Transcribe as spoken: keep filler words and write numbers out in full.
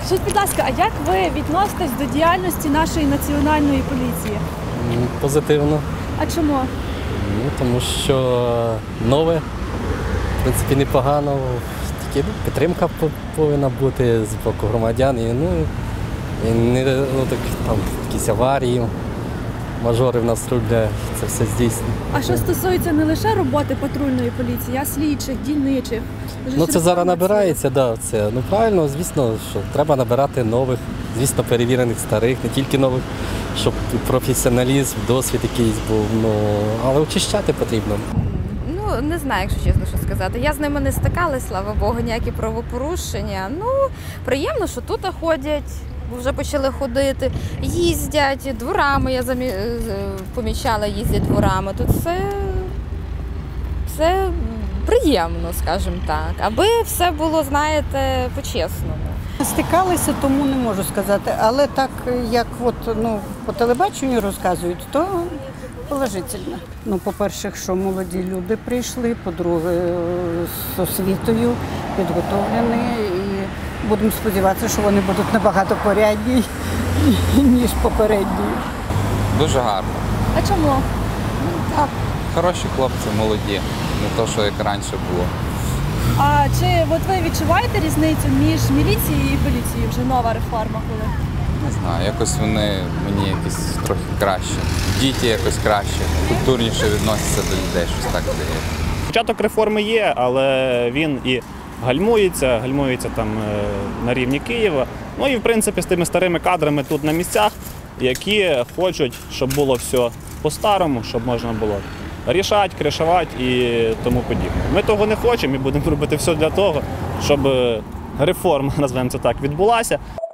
Скажіть, будь ласка, а як ви відноситесь до діяльності нашої національної поліції? Позитивно. А чому? Ну, тому що нове, в принципі, непогано. Тільки підтримка повинна бути з боку громадян. І, ну, і не ну, так, там, якісь аварії, мажори в нас роблять, це все здійснює. А що стосується не лише роботи патрульної поліції, а слідчих, дільничих? Вже Ну, ж це зараз реформа набирається, да, це. Ну, правильно, звісно, що треба набирати нових, звісно, перевірених старих, не тільки нових, щоб професіоналізм, досвід якийсь був, ну, але очищати потрібно. Ну, не знаю, якщо чесно, що сказати. Я з ними не стикалась, слава Богу, ніякі правопорушення. Ну, приємно, що тут ходять, вже почали ходити, їздять дворами, я замі... помічала, їздять дворами. Тут все, все приємно, скажімо так, аби все було, знаєте, по-чесному. Стикалися, тому не можу сказати, але так, як от, ну, по телебаченню розказують, то положительно. Ну, по-перше, що молоді люди прийшли, по-друге, з освітою підготовлені і будемо сподіватися, що вони будуть набагато порядні, ніж попередні. Дуже гарно. А чому? Так, хороші хлопці, молоді, не то, що як раніше було. А чи от ви відчуваєте різницю між міліцією і поліцією? Вже нова реформа коли? Не знаю, якось вони мені якось трохи краще. Діти якось краще, культурніше відносяться до людей, щось так здається. Початок реформи є, але він і гальмується, гальмується там на рівні Києва. Ну і в принципі з тими старими кадрами тут на місцях, які хочуть, щоб було все по-старому, щоб можна було рішати, кришувати і тому подібне. Ми того не хочемо і будемо робити все для того, щоб реформа, назвемо це так, відбулася.